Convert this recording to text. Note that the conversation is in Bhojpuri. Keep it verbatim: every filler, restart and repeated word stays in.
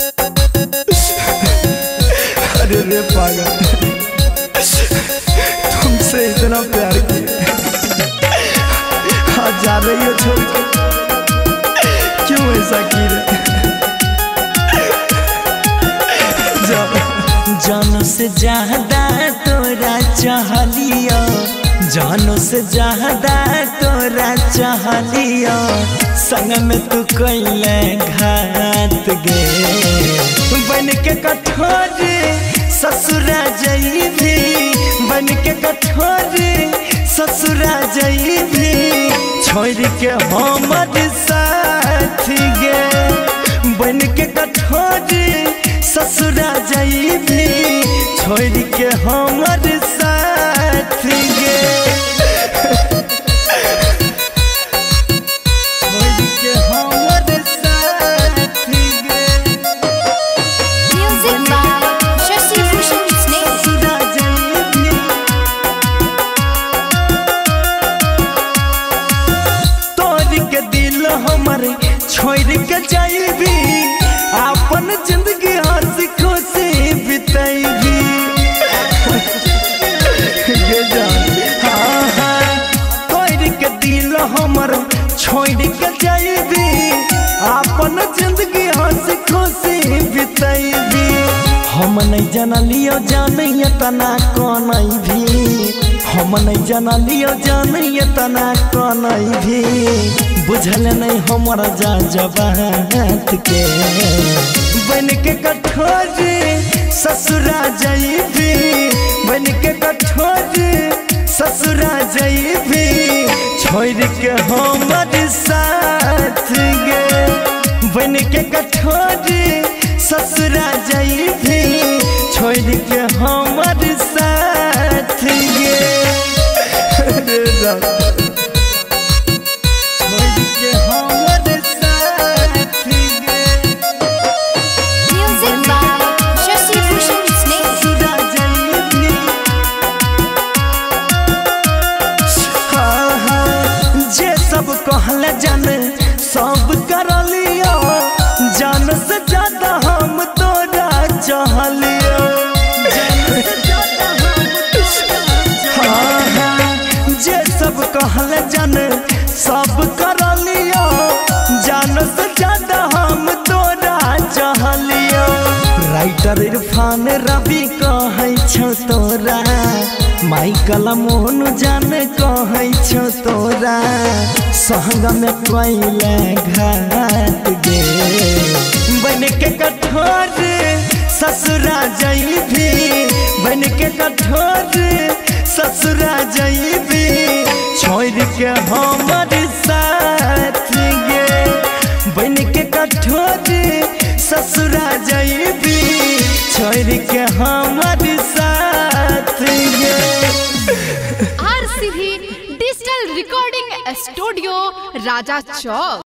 अरे रे पागल, तुमसे इतना प्यार किया, आज जा रही हो छोड़ के, क्यों ऐसा की रे? जानो से ज्यादा तोरा चाहलियो, जानो से ज्यादा तोरा चाहलियो, संग में तू कैले घात गे। बन के कठोर ससुरा जइभी, बन के कठोर ससुरा जइभी, छोड़ के हमर साथ गे। बन के कठोर ससुरा जइभी, छोड़ के हमर साथ गे। छोड़ के हमर साथ गे। Music by Shashi Bhushan Snake. ससुरा जइभी, तोड़ के दिल हमर छोड़ के जइभी, अपन जिंदगी हंसी खुशी बिताइबी। हाँ हाँ, तोड़ के दिल हमर छोड़ के जइभी, अपन जिंदगी हंसी खुशी बिताइबी। हम नहीं जानलियो जानिए तना कौन भी, हम नहीं जानलियो जानिए तना कौन भी, बुझल नहीं हमारा जा जबात के। बन के कठोर ससुरा जइभी, बन के कठोर ससुरा जइभी, छोड़ के हमर साथ गे। बन के कठोर ससुरा जइभी, छोड़ के हमर साथ गे। Music by Shashi Bhushan Snake. हाँ हाँ, जे सब कहल जान सब कर लियो, जान से ज्यादा हम तोरा चाहलियो। हाँ हाँ, जे सब कहल जान सब कर लियो, जान से ज्यादा हम तोरा चाहलियो। राइटर इरफान रवि कहै छौ तोरा, माइकल मोहन जान कहै छौ तोरा, संग में कैले घात गे। बन के कठोर ससुरा जइभी, बन के कठोर ससुरा जइभी, छोड़ के हमर साथ गे। बन के कठोर ससुरा जइभी, छोड़ के हमर साथ गे। RCV digital recording studio, Raja चौक।